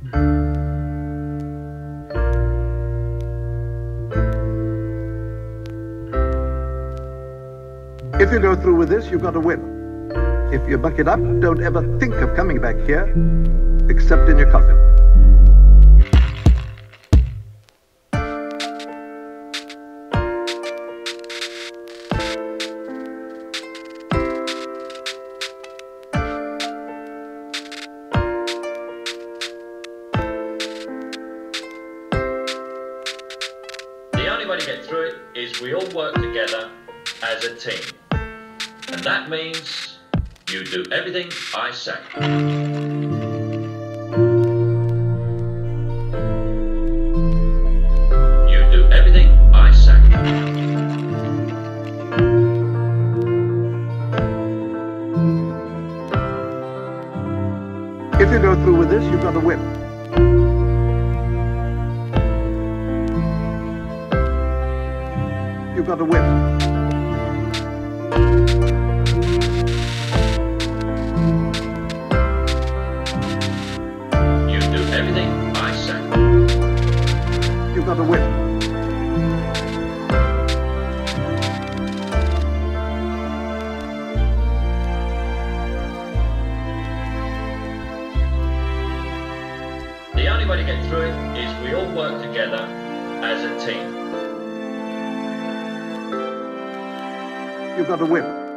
If you go through with this, you've got to win. If you buck it up, don't ever think of coming back here, except in your coffin. The only way to get through it is we all work together as a team. And that means you do everything I say. You do everything I say. If you go through with this, you've got to win. You've got to win. You do everything I say. You've got to win. The only way to get through it is we all work together as a team. You've got to win.